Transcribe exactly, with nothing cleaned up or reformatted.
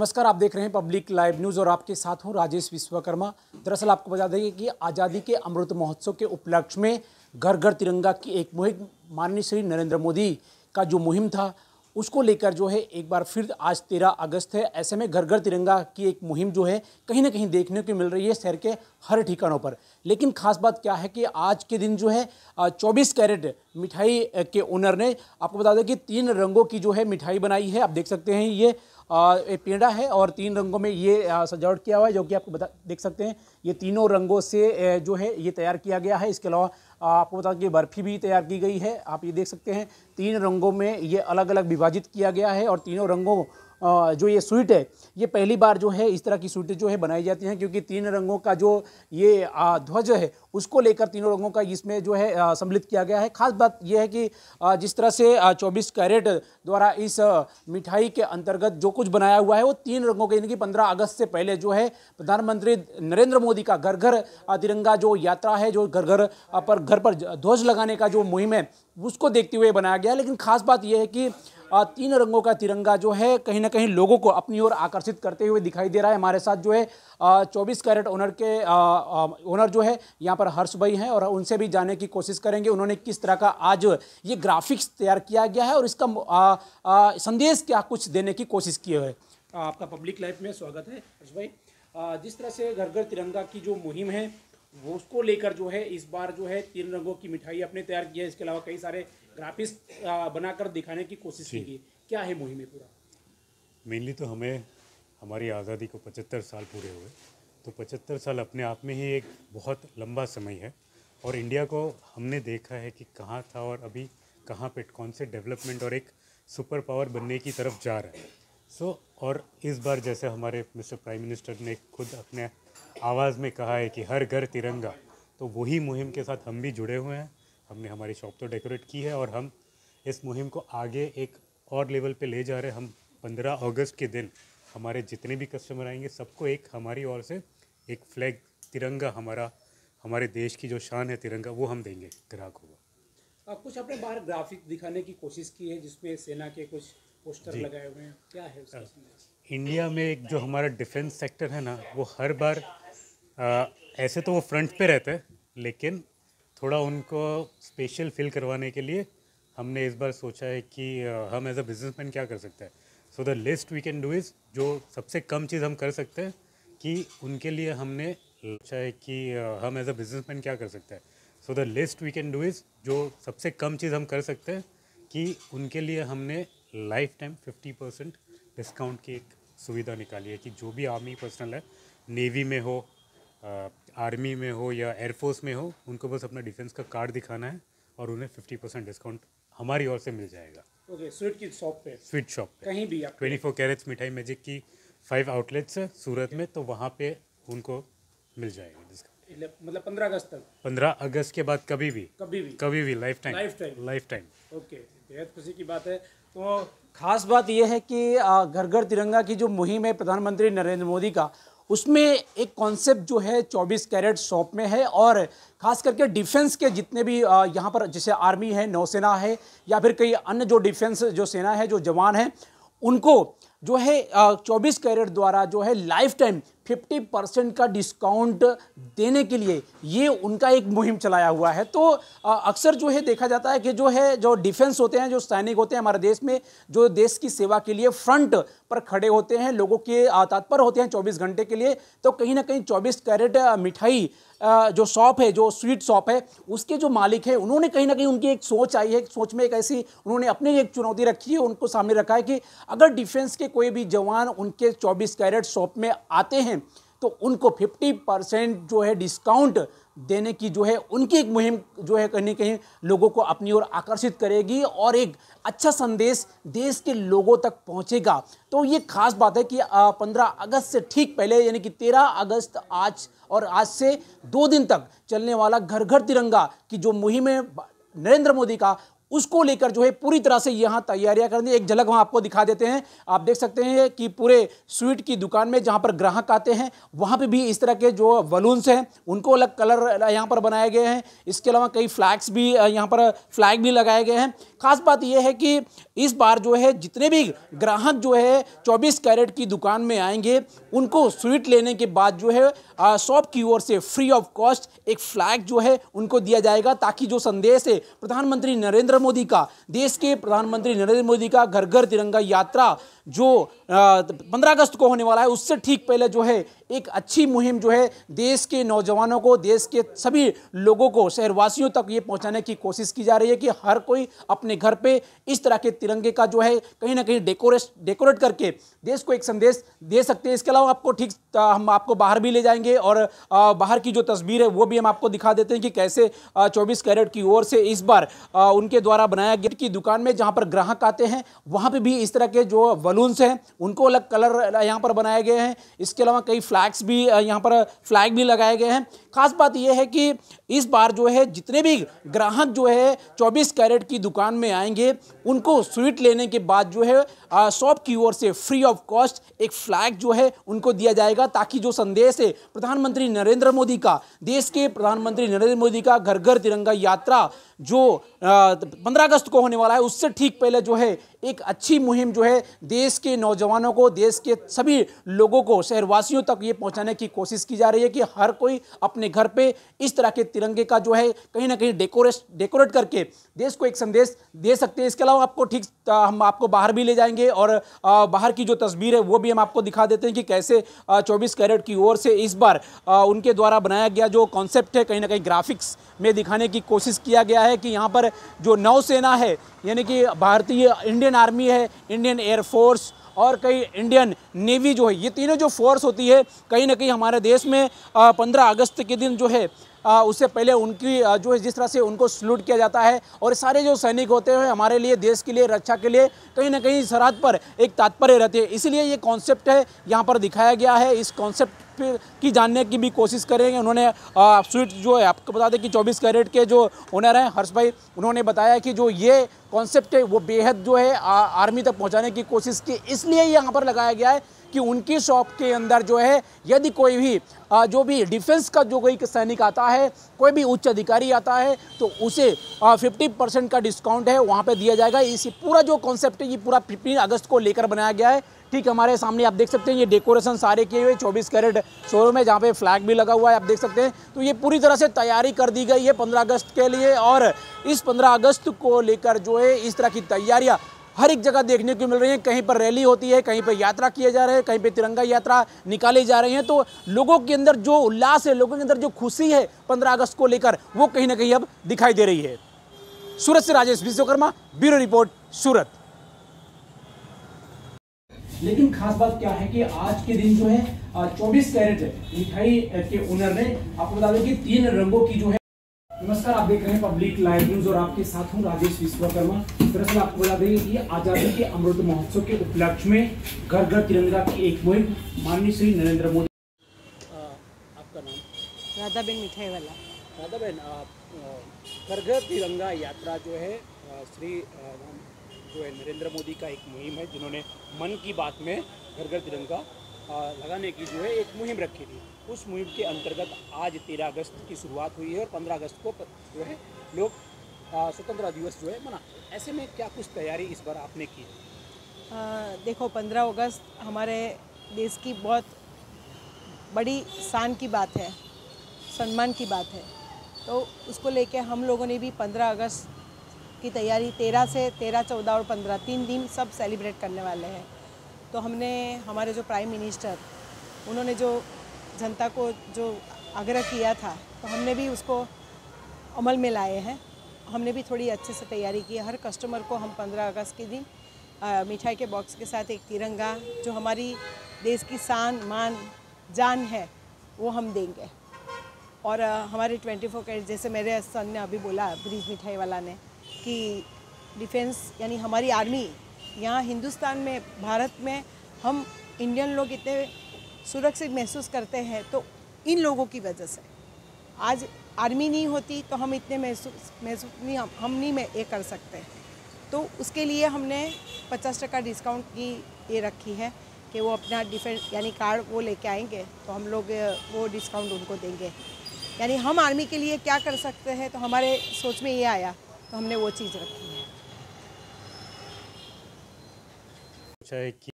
नमस्कार, आप देख रहे हैं पब्लिक लाइव न्यूज़ और आपके साथ हूं राजेश विश्वकर्मा। दरअसल आपको बता दें कि आज़ादी के अमृत महोत्सव के उपलक्ष्य में घर घर तिरंगा की एक मुहिम माननीय श्री नरेंद्र मोदी का जो मुहिम था उसको लेकर जो है एक बार फिर आज तेरह अगस्त है। ऐसे में घर घर तिरंगा की एक मुहिम जो है कहीं ना कहीं देखने को मिल रही है शहर के हर ठिकानों पर। लेकिन खास बात क्या है कि आज के दिन जो है चौबीस कैरेट मिठाई के ओनर ने आपको बता दें कि तीन रंगों की जो है मिठाई बनाई है। आप देख सकते हैं ये पेड़ा है और तीन रंगों में ये सजावट किया हुआ है, जो कि आपको बता देख सकते हैं ये तीनों रंगों से जो है ये तैयार किया गया है। इसके अलावा आपको बता कि बर्फ़ी भी तैयार की गई है। आप ये देख सकते हैं तीन रंगों में ये अलग अलग विभाजित किया गया है और तीनों रंगों जो ये स्वीट है ये पहली बार जो है इस तरह की स्वीटें जो है बनाई जाती हैं, क्योंकि तीन रंगों का जो ये ध्वज है उसको लेकर तीनों रंगों का इसमें जो है सम्मिलित किया गया है। खास बात यह है कि जिस तरह से चौबीस कैरेट द्वारा इस मिठाई के अंतर्गत जो कुछ बनाया हुआ है वो तीन रंगों के, यानी कि पंद्रह अगस्त से पहले जो है प्रधानमंत्री नरेंद्र मोदी का घर घर तिरंगा जो यात्रा है, जो घर घर पर घर पर ध्वज लगाने का जो मुहिम है उसको देखते हुए बनाया गया। लेकिन खास बात यह है कि तीन रंगों का तिरंगा जो है कहीं ना कहीं लोगों को अपनी ओर आकर्षित करते हुए दिखाई दे रहा है। हमारे साथ जो है चौबीस कैरेट ओनर के ओनर जो है यहाँ पर हर्ष भाई हैं और उनसे भी जानने की कोशिश करेंगे उन्होंने किस तरह का आज ये ग्राफिक्स तैयार किया गया है और इसका आ, आ, संदेश क्या कुछ देने की कोशिश की है। आपका पब्लिक लाइफ में स्वागत है हर्ष भाई। जिस तरह से घर घर तिरंगा की जो मुहिम है वो उसको लेकर जो है इस बार जो है तीन रंगों की मिठाई आपने तैयार की है, इसके अलावा कई सारे ग्राफिक्स बनाकर दिखाने की कोशिश की। क्या है मुहिम पूरा? मेनली तो हमें हमारी आज़ादी को पचहत्तर साल पूरे हुए, तो पचहत्तर साल अपने आप में ही एक बहुत लंबा समय है और इंडिया को हमने देखा है कि कहाँ था और अभी कहाँ पे कौन से डेवलपमेंट और एक सुपर पावर बनने की तरफ जा रहा है। सो और इस बार जैसे हमारे मिस्टर प्राइम मिनिस्टर ने खुद अपने आवाज़ में कहा है कि हर घर तिरंगा, तो वही मुहिम के साथ हम भी जुड़े हुए हैं। हमने हमारी शॉप तो डेकोरेट की है और हम इस मुहिम को आगे एक और लेवल पे ले जा रहे हैं। हम पंद्रह अगस्त के दिन हमारे जितने भी कस्टमर आएंगे सबको एक हमारी ओर से एक फ्लैग तिरंगा, हमारा हमारे देश की जो शान है तिरंगा, वो हम देंगे ग्राहकों को। कुछ आपने बाहर ग्राफिक दिखाने की कोशिश की है जिसमें सेना के कुछ पोस्टर लगाए हुए हैं, क्या है उसका संदेश? इंडिया में एक जो हमारा डिफेंस सेक्टर है ना, वो हर बार आ, ऐसे तो वो फ्रंट पे रहता है, लेकिन थोड़ा उनको स्पेशल फील करवाने के लिए हमने इस बार सोचा है कि आ, हम एज अ बिजनेसमैन क्या कर सकते हैं। So the list we can do is, जो सबसे कम चीज़ हम कर सकते हैं कि उनके लिए हमने सोचा है कि आ, हम एज अ बिजनेसमैन क्या कर सकते हैं। So the list we can do is, जो सबसे कम चीज़ हम कर सकते हैं कि उनके लिए हमने lifetime fifty percent discount की एक सुविधा निकाली है कि जो भी आर्मी पर्सनल है, नेवी में हो, आर्मी में हो या एयरफोर्स में हो, उनको बस अपना डिफेंस का कार्ड दिखाना है और उन्हें फिफ्टी परसेंट डिस्काउंट हमारी ओर से मिल जाएगा। ओके, स्वीट की शॉप पे, स्वीट शॉप पे कहीं भी आप ट्वेंटी फोर कैरेट्स मिठाई मैजिक की फाइव आउटलेट्स है सूरत में, तो वहाँ पे उनको मिल जाएगा डिस्काउंट। मतलब पंद्रह अगस्त तक? पंद्रह अगस्त के बाद कभी भी कभी भी कभी भी lifetime lifetime lifetime okay, बेहद खुशी की बात है। तो खास बात यह है कि घर घर तिरंगा की जो मुहिम है प्रधानमंत्री नरेंद्र मोदी का, उसमें एक कॉन्सेप्ट जो है चौबीस कैरेट शॉप में है और खास करके डिफेंस के जितने भी यहाँ पर जैसे आर्मी है, नौसेना है या फिर कई अन्य जो डिफेंस जो सेना है, जो जवान हैं, उनको जो है चौबीस कैरेट द्वारा जो है लाइफ टाइम फिफ्टी परसेंट का डिस्काउंट देने के लिए ये उनका एक मुहिम चलाया हुआ है। तो अक्सर जो है देखा जाता है कि जो है जो डिफेंस होते हैं, जो सैनिक होते हैं हमारे देश में, जो देश की सेवा के लिए फ्रंट पर खड़े होते हैं, लोगों के तत्पर होते हैं चौबीस घंटे के लिए, तो कहीं ना कहीं चौबीस कैरेट मिठाई जो शॉप है, जो स्वीट शॉप है, उसके जो मालिक है उन्होंने कहीं ना कहीं उनकी एक सोच आई है, सोच में एक ऐसी उन्होंने अपनी एक चुनौती रखी है, उनको सामने रखा है कि अगर डिफेंस के कोई भी जवान उनके चौबीस कैरेट शॉप में आते हैं तो उनको फिफ्टी परसेंट जो है डिस्काउंट देने की जो है उनकी एक मुहिम जो है कहीं ना कहीं लोगों को अपनी ओर आकर्षित करेगी और एक अच्छा संदेश देश के लोगों तक पहुंचेगा। तो ये खास बात है कि पंद्रह अगस्त से ठीक पहले, यानी कि तेरह अगस्त आज और आज से दो दिन तक चलने वाला घर घर तिरंगा की जो मुहिम है नरेंद्र मोदी का, उसको लेकर जो है पूरी तरह से यहाँ तैयारियां कर दी। एक झलक वहाँ आपको दिखा देते हैं। आप देख सकते हैं कि पूरे स्वीट की दुकान में जहाँ पर ग्राहक आते हैं वहाँ पे भी इस तरह के जो बलून्स हैं उनको अलग कलर यहाँ पर बनाए गए हैं। इसके अलावा कई फ्लैग्स भी यहाँ पर फ्लैग भी लगाए गए हैं। खास बात यह है कि इस बार जो है जितने भी ग्राहक जो है चौबीस कैरेट की दुकान में आएंगे उनको स्वीट लेने के बाद जो है शॉप की ओर से फ्री ऑफ कॉस्ट एक फ्लैग जो है उनको दिया जाएगा, ताकि जो संदेश है प्रधानमंत्री नरेंद्र मोदी का, देश के प्रधानमंत्री नरेंद्र मोदी का घर घर तिरंगा यात्रा जो पंद्रह अगस्त को होने वाला है, उससे ठीक पहले जो है एक अच्छी मुहिम जो है देश के नौजवानों को, देश के सभी लोगों को, शहरवासियों तक ये पहुंचाने की कोशिश की जा रही है कि हर कोई अपने घर पे इस तरह के तिरंगे का जो है कहीं ना कहीं डेकोरेट डेकोरेट करके देश को एक संदेश दे सकते हैं। इसके अलावा आपको ठीक हम आपको बाहर भी ले जाएंगे और बाहर की जो तस्वीर है वो भी हम आपको दिखा देते हैं कि कैसे चौबीस कैरेट की ओर से इस बार उनके द्वारा बनाया गया की दुकान में जहाँ पर ग्राहक आते हैं वहाँ पर भी इस तरह के जो बलून्स हैं उनको अलग कलर यहाँ पर बनाए गए हैं। इसके अलावा कई फ्लैग्स भी यहाँ पर फ्लैग भी लगाए गए हैं। खास बात यह है कि इस बार जो है जितने भी ग्राहक जो है चौबीस कैरेट की दुकान में आएंगे उनको स्वीट लेने के बाद जो है शॉप की ओर से फ्री ऑफ कॉस्ट एक फ्लैग जो है उनको दिया जाएगा, ताकि जो संदेश है प्रधानमंत्री नरेंद्र मोदी का, देश के प्रधानमंत्री नरेंद्र मोदी का घर घर तिरंगा यात्रा जो पंद्रह अगस्त को होने वाला है, उससे ठीक पहले जो है एक अच्छी मुहिम जो है देश के नौजवानों को, देश के सभी लोगों को, शहरवासियों तक ये पहुंचाने की कोशिश की जा रही है कि हर कोई अपने घर पे इस तरह के तिरंगे का जो है कहीं ना कहीं डेकोरेट डेकोरेट करके देश को एक संदेश दे सकते हैं। इसके अलावा आपको ठीक हम आपको बाहर भी ले जाएंगे और बाहर की जो तस्वीर है वो भी हम आपको दिखा देते हैं कि कैसे चौबीस कैरेट की ओर से इस बार उनके द्वारा बनाया गया जो कॉन्सेप्ट है कहीं ना कहीं ग्राफिक्स में दिखाने की कोशिश किया गया है कि यहाँ पर जो नौसेना है, यानी कि भारतीय इंडियन आर्मी है, इंडियन एयरफोर्स और कई इंडियन नेवी जो है, ये तीनों जो फोर्स होती है कहीं ना कहीं हमारे देश में पंद्रह अगस्त के दिन जो है आ, उससे पहले उनकी आ, जो है जिस तरह से उनको सल्यूट किया जाता है और सारे जो सैनिक होते हैं हमारे लिए, देश के लिए, रक्षा के लिए कहीं ना कहीं सरहद पर एक तात्पर्य रहते हैं। इसलिए ये कॉन्सेप्ट है यहाँ पर दिखाया गया है। इस कॉन्सेप्ट की जानने की भी कोशिश करेंगे। उन्होंने स्वीट जो है आपको बता दें कि चौबीस कैरेट के जो ओनर हैं हर्ष भाई, उन्होंने बताया कि जो ये कॉन्सेप्ट है वो बेहद जो है आ, आर्मी तक पहुँचाने की कोशिश की, इसलिए यहाँ पर लगाया गया है कि उनकी शॉप के अंदर जो है यदि कोई भी जो भी डिफेंस का जो कोई सैनिक आता है, कोई भी उच्च अधिकारी आता है तो उसे फिफ्टी परसेंट का डिस्काउंट है वहाँ पे दिया जाएगा। इसी पूरा जो कॉन्सेप्ट है ये पूरा पंद्रह अगस्त को लेकर बनाया गया है। ठीक हमारे सामने आप देख सकते हैं ये डेकोरेशन सारे किए हुए चौबीस कैरेट शोरूम है जहाँ पे फ्लैग भी लगा हुआ है, आप देख सकते हैं। तो ये पूरी तरह से तैयारी कर दी गई है पंद्रह अगस्त के लिए और इस पंद्रह अगस्त को लेकर जो है इस तरह की तैयारियाँ हर एक जगह देखने को मिल रही है। कहीं पर रैली होती है, कहीं पर यात्रा किए जा रहे हैं, कहीं पर तिरंगा यात्रा निकाली जा रही है। तो लोगों के अंदर जो उल्लास है, लोगों के अंदर जो खुशी है पंद्रह अगस्त को लेकर, वो कहीं ना कहीं अब दिखाई दे रही है। सूरत से राजेश विश्वकर्मा, ब्यूरो रिपोर्ट, सूरत। लेकिन खास बात क्या है कि आज के दिन जो है चौबीस कैरेट मिठाई के ओनर ने आपको बता दें कि तीन रंगों की जो है। नमस्कार, आप देख रहे हैं पब्लिक लाइव न्यूज और आपके साथ हूं राजेश विश्वकर्मा। दरअसल आपको बता दें कि आजादी के अमृत महोत्सव के उपलक्ष्य में घर घर तिरंगा की एक मुहिम माननीय श्री नरेंद्र मोदी। आपका नाम? राधाबेन मिठाई वाला। राधाबेन, घर घर तिरंगा यात्रा जो है श्री जो है नरेंद्र मोदी का एक मुहिम है, जिन्होंने मन की बात में घर घर तिरंगा लगाने की जो है एक मुहिम रखी थी। उस मुहिम के अंतर्गत आज तेरह अगस्त की शुरुआत हुई है और पंद्रह अगस्त को जो है लोग स्वतंत्रता दिवस जो है मनाते हैं। ऐसे में क्या कुछ तैयारी इस बार आपने की? आ, देखो, पंद्रह अगस्त हमारे देश की बहुत बड़ी शान की बात है, सम्मान की बात है। तो उसको लेके हम लोगों ने भी पंद्रह अगस्त की तैयारी तेरह से तेरह चौदह और पंद्रह तीन दिन सब सेलिब्रेट करने वाले हैं। तो हमने हमारे जो प्राइम मिनिस्टर, उन्होंने जो जनता को जो आग्रह किया था तो हमने भी उसको अमल में लाए हैं। हमने भी थोड़ी अच्छे से तैयारी की है। हर कस्टमर को हम पंद्रह अगस्त के दिन मिठाई के बॉक्स के साथ एक तिरंगा, जो हमारी देश की शान, मान, जान है, वो हम देंगे। और आ, हमारे ट्वेंटी फोर कैरेट, जैसे मेरे सन ने अभी बोला, ब्रिज मिठाई वाला ने, कि डिफेंस यानी हमारी आर्मी यहाँ हिंदुस्तान में, भारत में हम इंडियन लोग इतने सुरक्षित महसूस करते हैं तो इन लोगों की वजह से। आज आर्मी नहीं होती तो हम इतने महसूस महसूस नहीं हम, हम नहीं में ये कर सकते। तो उसके लिए हमने पचास टका डिस्काउंट की ये रखी है कि वो अपना डिफेंस यानी कार्ड वो लेके आएंगे तो हम लोग वो डिस्काउंट उनको देंगे। यानी हम आर्मी के लिए क्या कर सकते हैं, तो हमारे सोच में ये आया तो हमने वो चीज़ रखी है। सोचा है कि